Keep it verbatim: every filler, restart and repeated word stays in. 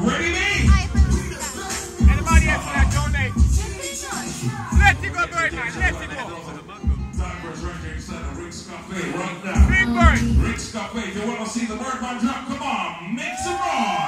Ready, me? Anybody else for that donate? Let it go, Birdman. Let it go. Big Bird. Rick's Cafe. If you want to see the Birdman drop, come on, make some noise.